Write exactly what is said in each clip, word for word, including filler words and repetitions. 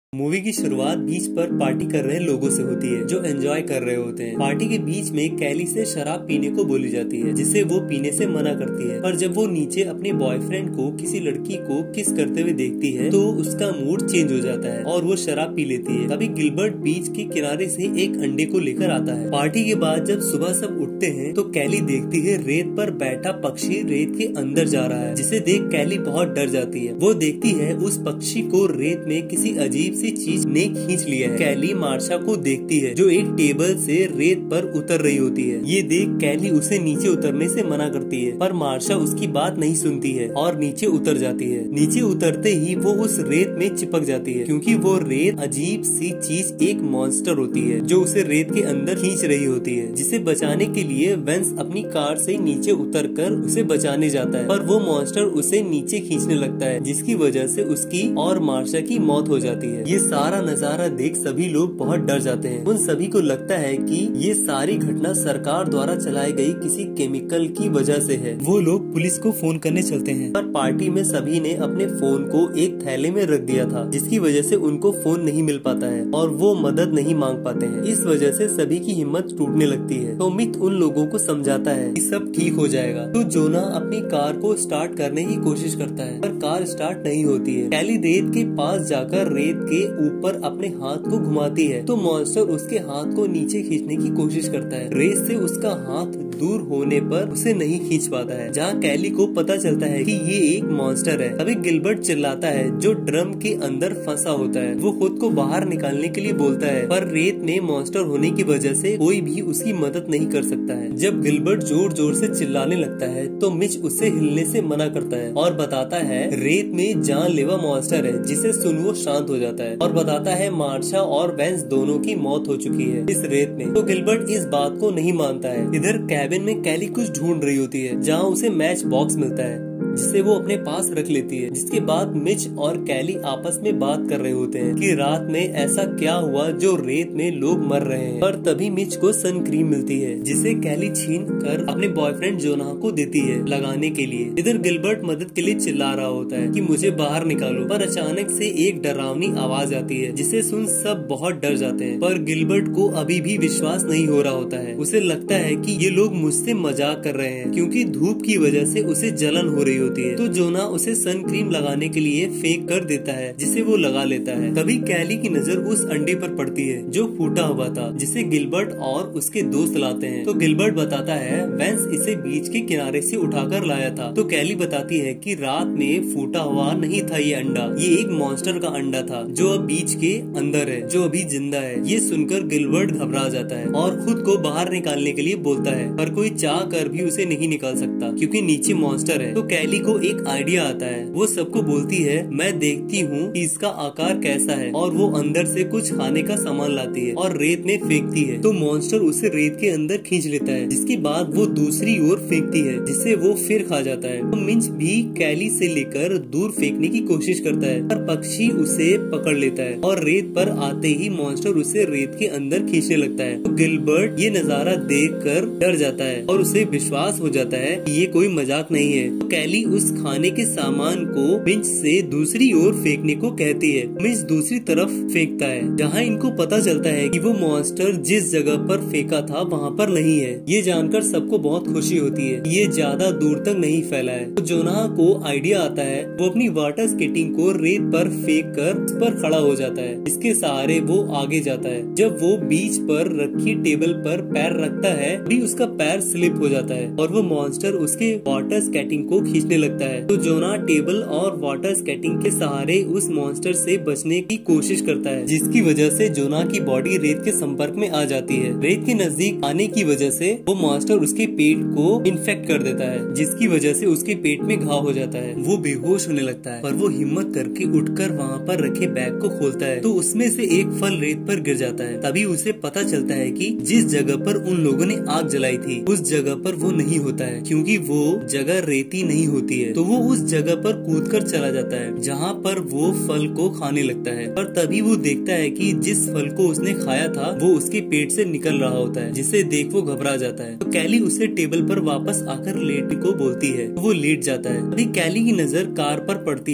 Movie की शुरुआत बीच पर पार्टी कर रहे लोगों से होती है जो एंजॉय कर रहे होते हैं। पार्टी के बीच में कैली से शराब पीने को बोली जाती है जिसे वो पीने से मना करती है, पर जब वो नीचे अपने बॉयफ्रेंड को किसी लड़की को किस करते हुए देखती है तो उसका मूड चेंज हो जाता है और वो शराब पी लेती है। तभी गिलबर्ट बीच के किनारे से एक अंडे को लेकर आता है। पार्टी के बाद जब सुबह सब उठते हैं तो कैली देखती है रेत पर बैठा पक्षी रेत के अंदर जा रहा है, जिसे देख कैली बहुत डर जाती है। वो देखती है उस पक्षी को रेत में किसी अजीब सी चीज ने खींच लिया है। कैली मार्शा को देखती है जो एक टेबल से रेत पर उतर रही होती है। ये देख कैली उसे नीचे उतरने से मना करती है, पर मार्शा उसकी बात नहीं सुनती है और नीचे उतर जाती है। नीचे उतरते ही वो उस रेत में चिपक जाती है, क्योंकि वो रेत अजीब सी चीज एक मॉन्स्टर होती है जो उसे रेत के अंदर खींच रही होती है। जिसे बचाने के लिए वेंस अपनी कार से नीचे उतरकर उसे बचाने जाता है, पर वो मॉन्स्टर उसे नीचे खींचने लगता है, जिसकी वजह से उसकी और मार्शा की मौत हो जाती है। ये सारा नजारा देख सभी लोग बहुत डर जाते हैं। उन सभी को लगता है कि ये सारी घटना सरकार द्वारा चलाई गई किसी केमिकल की वजह से है। वो लोग पुलिस को फोन करने चलते हैं, पर पार्टी में सभी ने अपने फोन को एक थैले में रख दिया था, जिसकी वजह से उनको फोन नहीं मिल पाता है और वो मदद नहीं मांग पाते हैं। इस वजह से सभी की हिम्मत टूटने लगती है। तो मिथ उन लोगों को समझाता है कि सब ठीक हो जाएगा। तो जोना अपनी कार को स्टार्ट करने की कोशिश करता है, पर कार स्टार्ट नहीं होती है। कैली रेत के पास जाकर रेत के ऊपर अपने हाथ को घुमाती है तो मॉन्स्टर उसके हाथ को नीचे खींचने की कोशिश करता है। रेत से उसका हाथ दूर होने पर उसे नहीं खींच पाता है, जहाँ कैली को पता चलता है कि ये एक मॉन्स्टर है। तभी गिलबर्ट चिल्लाता है जो ड्रम के अंदर फंसा होता है। वो खुद को बाहर निकालने के लिए बोलता है, पर रेत में मॉन्स्टर होने की वजह से कोई भी उसकी मदद नहीं कर सकता है। जब गिलबर्ट जोर जोर से चिल्लाने लगता है तो मिच उसे हिलने से मना करता है और बताता है रेत में जानलेवा मॉन्स्टर है, जिसे सुन वो शांत हो जाता है और बताता है मार्शा और वेंस दोनों की मौत हो चुकी है इस रेत में। तो गिलबर्ट इस बात को नहीं मानता है। इधर कैबिन में कैली कुछ ढूंढ रही होती है, जहाँ उसे मैच बॉक्स मिलता है जिसे वो अपने पास रख लेती है। जिसके बाद मिच और कैली आपस में बात कर रहे होते हैं कि रात में ऐसा क्या हुआ जो रेत में लोग मर रहे हैं। पर तभी मिच को सन क्रीम मिलती है, जिसे कैली छीन कर अपने बॉयफ्रेंड जोनाह को देती है लगाने के लिए। इधर गिलबर्ट मदद के लिए चिल्ला रहा होता है कि मुझे बाहर निकालो, पर अचानक से एक डरावनी आवाज आती है जिसे सुन सब बहुत डर जाते हैं। पर गिलबर्ट को अभी भी विश्वास नहीं हो रहा होता है। उसे लगता है कि ये लोग मुझसे मजाक कर रहे हैं, क्योंकि धूप की वजह से उसे जलन हो रही होती है। तो जोना उसे सन क्रीम लगाने के लिए फेंक कर देता है, जिसे वो लगा लेता है। तभी कैली की नजर उस अंडे पर पड़ती है जो फूटा हुआ था, जिसे गिलबर्ट और उसके दोस्त लाते हैं। तो गिलबर्ट बताता है वेंस इसे बीच के किनारे से उठाकर लाया था। तो कैली बताती है कि रात में फूटा हुआ नहीं था ये अंडा, ये एक मॉन्स्टर का अंडा था जो अब बीच के अंदर है, जो अभी जिंदा है। ये सुनकर गिलबर्ट घबरा जाता है और खुद को बाहर निकालने के लिए बोलता है, पर कोई चाह कर भी उसे नहीं निकाल सकता क्योंकि नीचे मॉन्स्टर है। तो कैली को एक आइडिया आता है। वो सबको बोलती है मैं देखती हूँ कि इसका आकार कैसा है, और वो अंदर से कुछ खाने का सामान लाती है और रेत में फेंकती है। तो मॉन्स्टर उसे रेत के अंदर खींच लेता है, जिसके बाद वो दूसरी ओर फेंकती है, जिसे वो फिर खा जाता है। तो मिंच भी कैली से लेकर दूर फेंकने की कोशिश करता है, पर पक्षी उसे पकड़ लेता है और रेत पर आते ही मॉन्स्टर उसे रेत के अंदर खींचने लगता है। तो गिलबर्ट ये नजारा देख कर डर जाता है और उसे विश्वास हो जाता है कि ये कोई मजाक नहीं है। तो कैली उस खाने के सामान को मिंच से दूसरी ओर फेंकने को कहती है। मिंच दूसरी तरफ फेंकता है, जहाँ इनको पता चलता है कि वो मॉन्स्टर जिस जगह पर फेंका था वहाँ पर नहीं है। ये जानकर सबको बहुत खुशी होती है, ये ज्यादा दूर तक नहीं फैला है। तो जोनाह को आइडिया आता है, वो अपनी वाटर स्केटिंग को रेत पर फेंक कर उस पर खड़ा हो जाता है। इसके सहारे वो आगे जाता है। जब वो बीच पर रखी टेबल पर पैर रखता है भी उसका पैर स्लिप हो जाता है और वो मॉन्स्टर उसके वाटर स्केटिंग को खींचने लगता है। तो जोना टेबल और वाटर स्केटिंग के सहारे उस मॉन्स्टर से बचने की कोशिश करता है, जिसकी वजह से जोना की बॉडी रेत के संपर्क में आ जाती है। रेत के नजदीक आने की वजह से वो मॉन्स्टर उसके पेट को इन्फेक्ट कर देता है, जिसकी वजह से उसके पेट में घाव हो जाता है। वो बेहोश होने लगता है, पर वो हिम्मत करके उठकर वहाँ पर रखे बैग को खोलता है तो उसमें से एक फल रेत पर गिर जाता है। तभी उसे पता चलता है कि जिस जगह पर उन लोगों ने आग जलाई थी उस जगह पर वो नहीं होता है, क्योंकि वो जगह रेती नहीं होती है। तो वो उस जगह पर कूदकर चला जाता है जहाँ पर वो फल को खाने लगता है। पर तभी वो देखता है कि जिस फल को उसने खाया था वो उसके पेट से निकल रहा होता है, जिसे देख वो घबरा जाता है। तो कैली उसे टेबल पर वापस आकर लेटने को बोलती है, तो वो लेट जाता है। अभी कैली की नजर कार पर पड़ती है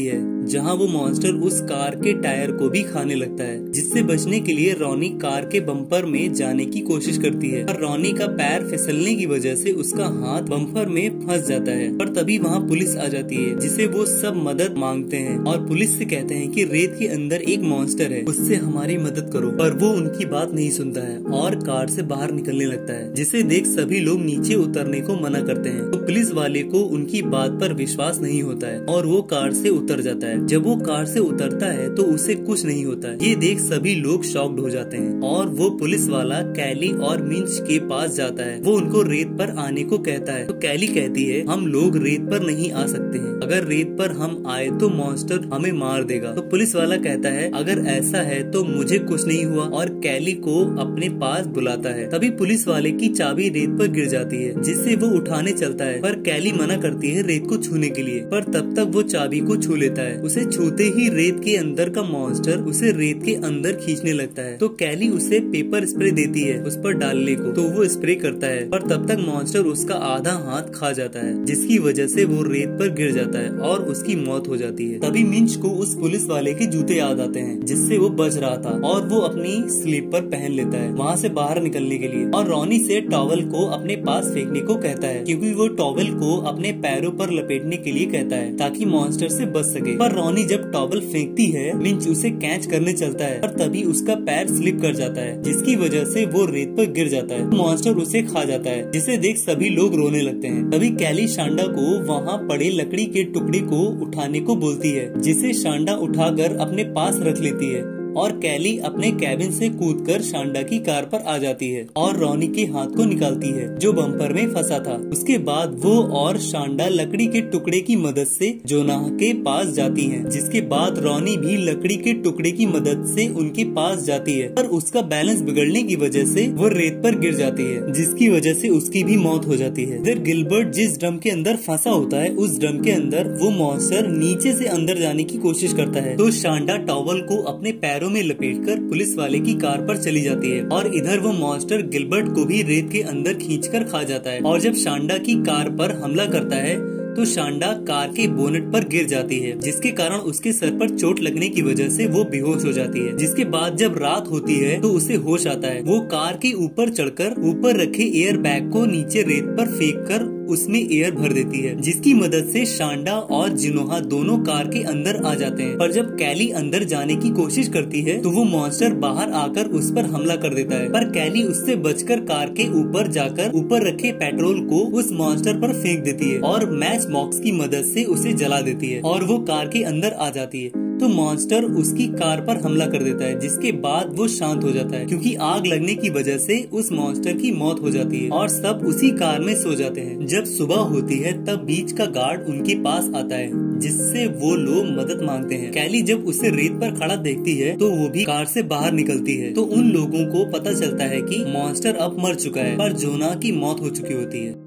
जहाँ वो मॉन्स्टर उस कार के टायर को भी खाने लगता है, जिससे बचने के लिए रॉनी कार के बम्पर में जाने की कोशिश करती है, पर रॉनी का पैर फिसलने की वजह से उसका हाथ बम्पर में फंस जाता है। पर तभी वहाँ पुलिस आ जाती है, जिसे वो सब मदद मांगते हैं और पुलिस से कहते हैं कि रेत के अंदर एक मॉन्स्टर है, उससे हमारी मदद करो। पर वो उनकी बात नहीं सुनता है और कार से बाहर निकलने लगता है, जिसे देख सभी लोग नीचे उतरने को मना करते हैं। तो पुलिस वाले को उनकी बात पर विश्वास नहीं होता है और वो कार से उतर जाता है। जब वो कार से उतरता है तो उसे कुछ नहीं होता है। ये देख सभी लोग शॉक्ड हो जाते हैं और वो पुलिस वाला कैली और मिंच के पास जाता है। वो उनको रेत पर आने को कहता है, तो कैली कहती है हम लोग रेत पर नहीं आ सकते हैं, अगर रेत पर हम आए तो मॉन्स्टर हमें मार देगा। तो पुलिस वाला कहता है अगर ऐसा है तो मुझे कुछ नहीं हुआ और कैली को अपने पास बुलाता है। तभी पुलिस वाले की चाबी रेत पर गिर जाती है, जिससे वो उठाने चलता है, पर कैली मना करती है रेत को छूने के लिए। पर तब तक वो चाबी को छू लेता है। उसे छूते ही रेत के अंदर का मॉन्स्टर उसे रेत के अंदर खींचने लगता है। तो कैली उसे पेपर स्प्रे देती है उस पर डालने को, तो वो स्प्रे करता है, पर तब तक मॉन्स्टर उसका आधा हाथ खा जाता है, जिसकी वजह से वो रेत पर गिर जाता है और उसकी मौत हो जाती है। तभी मिंच को उस पुलिस वाले के जूते याद आते हैं, जिससे वो बच रहा था, और वो अपनी स्लीपर पहन लेता है वहाँ से बाहर निकलने के लिए, और रॉनी से टॉवल को अपने पास फेंकने को कहता है, क्योंकि वो टॉवल को अपने पैरों पर लपेटने के लिए कहता है ताकि मॉन्स्टर से बच सके। पर रॉनी जब टॉवल फेंकती है, मिंच उसे कैच करने चलता है, पर तभी उसका पैर स्लिप कर जाता है, जिसकी वजह से वो रेत पर गिर जाता है। मॉन्स्टर उसे खा जाता है, जिसे देख सभी लोग रोने लगते हैं। तभी कैली शांडा को वहाँ पड़े लकड़ी के टुकड़े को उठाने को बोलती है, जिसे शांडा उठाकर अपने पास रख लेती है, और कैली अपने कैबिन से कूदकर शांडा की कार पर आ जाती है और रॉनी के हाथ को निकालती है जो बम्पर में फंसा था। उसके बाद वो और शांडा लकड़ी के टुकड़े की मदद से जोनाह के पास जाती हैं, जिसके बाद रॉनी भी लकड़ी के टुकड़े की मदद से उनके पास जाती है, पर उसका बैलेंस बिगड़ने की वजह से वो रेत पर गिर जाती है, जिसकी वजह से उसकी भी मौत हो जाती है। फिर गिलबर्ट जिस ड्रम के अंदर फंसा होता है, उस ड्रम के अंदर वो मॉन्स्टर नीचे से अंदर जाने की कोशिश करता है, तो शांडा टॉवल को अपने पैरों में लपेटकर पुलिस वाले की कार पर चली जाती है, और इधर वो मॉन्स्टर गिलबर्ट को भी रेत के अंदर खींचकर खा जाता है। और जब शांडा की कार पर हमला करता है तो शांडा कार के बोनेट पर गिर जाती है, जिसके कारण उसके सर पर चोट लगने की वजह से वो बेहोश हो जाती है। जिसके बाद जब रात होती है तो उसे होश आता है। वो कार के ऊपर चढ़कर ऊपर रखे एयर बैग को नीचे रेत पर फेंककर उसमें एयर भर देती है, जिसकी मदद से शांडा और जिनोहा दोनों कार के अंदर आ जाते हैं। पर जब कैली अंदर जाने की कोशिश करती है तो वो मॉन्स्टर बाहर आकर उस पर हमला कर देता है, पर कैली उससे बचकर कार के ऊपर जाकर ऊपर रखे पेट्रोल को उस मॉन्स्टर पर फेंक देती है और मैच बॉक्स की मदद से उसे जला देती है, और वो कार के अंदर आ जाती है। तो मॉन्स्टर उसकी कार पर हमला कर देता है, जिसके बाद वो शांत हो जाता है, क्योंकि आग लगने की वजह से उस मॉन्स्टर की मौत हो जाती है और सब उसी कार में सो जाते हैं। जब सुबह होती है तब बीच का गार्ड उनके पास आता है, जिससे वो लोग मदद मांगते हैं। कैली जब उसे रेत पर खड़ा देखती है तो वो भी कार से बाहर निकलती है, तो उन लोगों को पता चलता है कि मॉन्स्टर अब मर चुका है, पर जोनाह की मौत हो चुकी होती है।